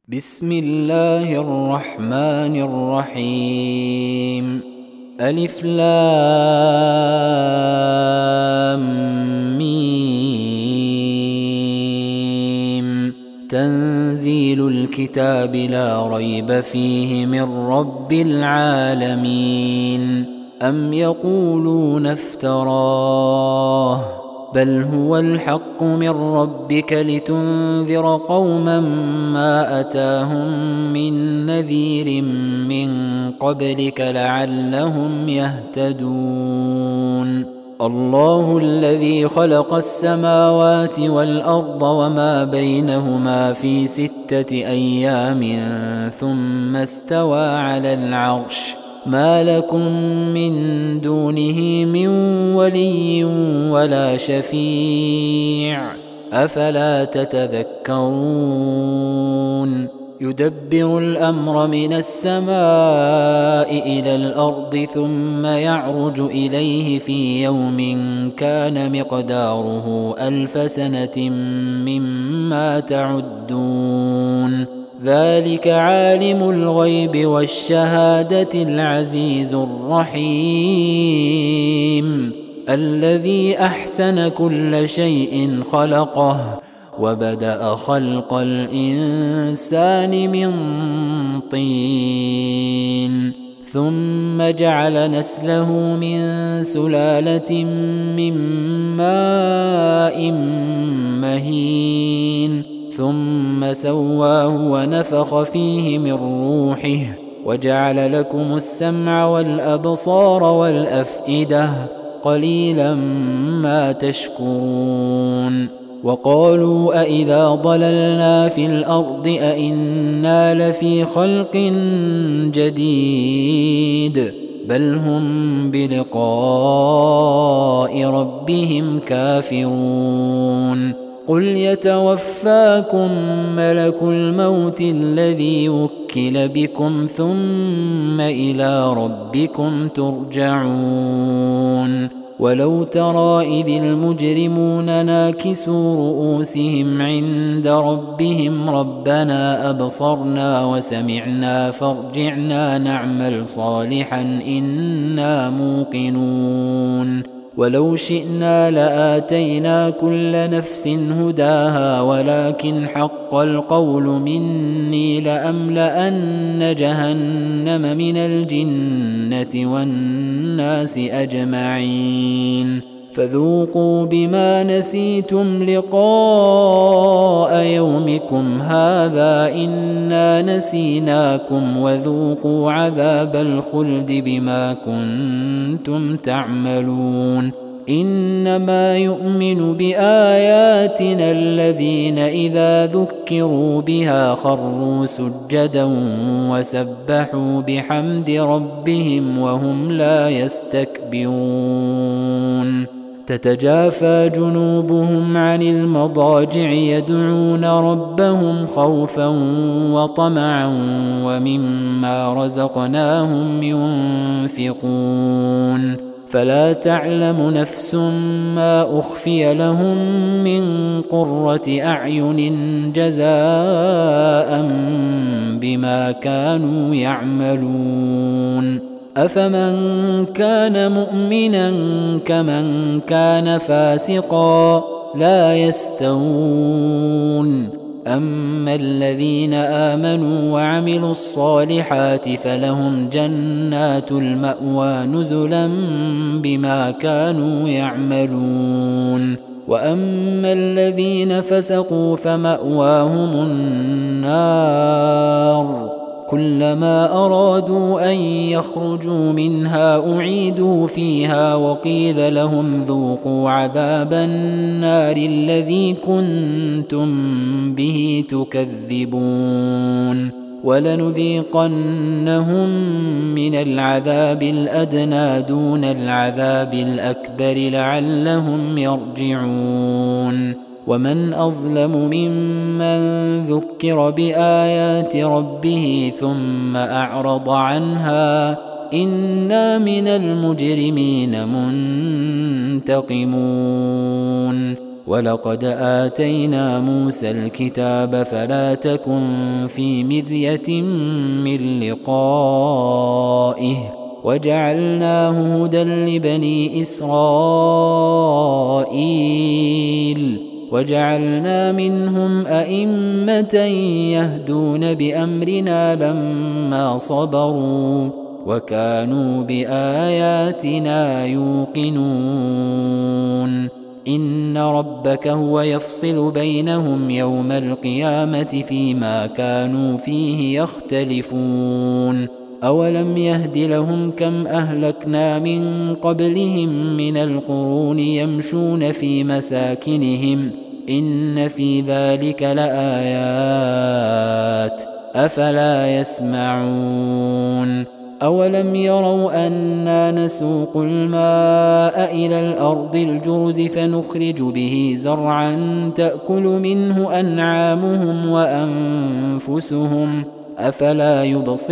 بسم الله الرحمن الرحيم. ألف لام ميم. تنزيل الكتاب لا ريب فيه من رب العالمين. أم يقولون افتراه بل هو الحق من ربك لتنذر قوما ما أتاهم من نذير من قبلك لعلهم يهتدون. الله الذي خلق السماوات والأرض وما بينهما في 6 أيام ثم استوى على العرش. ما لكم من دونه من ولي ولا شفيع أفلا تتذكرون. يدبر الأمر من السماء إلى الأرض ثم يعرج إليه في يوم كان مقداره 1000 سنة مما تعدون. ذلك عالم الغيب والشهادة العزيز الرحيم الذي أحسن كل شيء خلقه وبدأ خلق الإنسان من طين ثم جعل نسله من سلالة من ماء مهين ثم سواه ونفخ فيه من روحه وجعل لكم السمع والأبصار والأفئدة قليلا ما تشكرون. وقالوا أإذا ضللنا في الأرض أإنا لفي خلق جديد بل هم بلقاء ربهم كافرون. قل يتوفاكم ملك الموت الذي وكل بكم ثم إلى ربكم ترجعون. ولو ترى إذ المجرمون ناكسوا رؤوسهم عند ربهم ربنا أبصرنا وسمعنا فارجعنا نعمل صالحا إنا موقنون. ولو شئنا لآتينا كل نفس هداها ولكن حق القول مني لأملأن جهنم من الجنة والناس أجمعين. فذوقوا بما نسيتم لقاء يومكم هذا إنا نسيناكم وذوقوا عذاب الخلد بما كنتم تعملون. إنما يؤمن بآياتنا الذين إذا ذكروا بها خروا سجدا وسبحوا بحمد ربهم وهم لا يستكبرون. تتجافى جنوبهم عن المضاجع يدعون ربهم خوفا وطمعا ومما رزقناهم ينفقون. فلا تعلم نفس ما أخفي لهم من قرة أعين جزاء بما كانوا يعملون. أفمن كان مؤمنا كمن كان فاسقا لا يستوون. أما الذين آمنوا وعملوا الصالحات فلهم جنات المأوى نزلا بما كانوا يعملون. وأما الذين فسقوا فمأواهم النار كلما أرادوا أن يخرجوا منها أعيدوا فيها وقيل لهم ذوقوا عذاب النار الذي كنتم به تكذبون. ولنذيقنهم من العذاب الأدنى دون العذاب الأكبر لعلهم يرجعون. ومن أظلم ممن ذكر بآيات ربه ثم أعرض عنها إنا من المجرمين منتقمون. ولقد آتينا موسى الكتاب فلا تكن في مرية من لقائه وجعلناه هدى لبني إسرائيل وجعلنا منهم أئمة يهدون بأمرنا لما صبروا وكانوا بآياتنا يوقنون إن ربك هو يفصل بينهم يوم القيامة فيما كانوا فيه يختلفون أولم يهد لهم كم أهلكنا من قبلهم من القرون يمشون في مساكنهم إن في ذلك لآيات أفلا يسمعون أولم يروا أنا نسوق الماء إلى الأرض الجرز فنخرج به زرعا تأكل منه أنعامهم وأنفسهم أفلا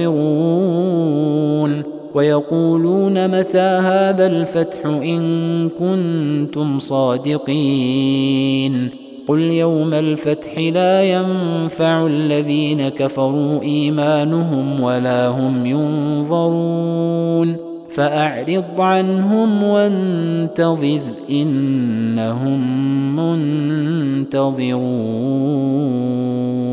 يبصرون ويقولون متى هذا الفتح إن كنتم صادقين قل يوم الفتح لا ينفع الذين كفروا إيمانهم ولا هم ينظرون فأعرض عنهم وانتظر إنهم منتظرون.